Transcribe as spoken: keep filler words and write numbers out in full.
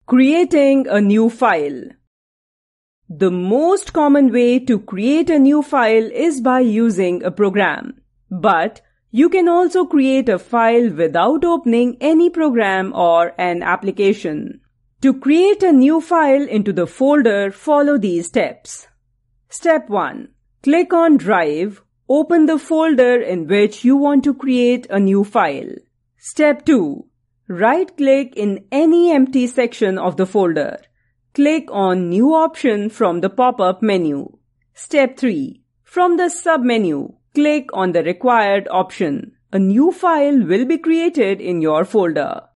Creating a new file. The most common way to create a new file is by using a program. But you can also create a file without opening any program or an application. To create a new file into the folder, follow these steps. Step one. Click on Drive. Open the folder in which you want to create a new file. Step two. Right-click in any empty section of the folder. Click on New option from the pop-up menu. Step three. From the sub-menu, click on the required option. A new file will be created in your folder.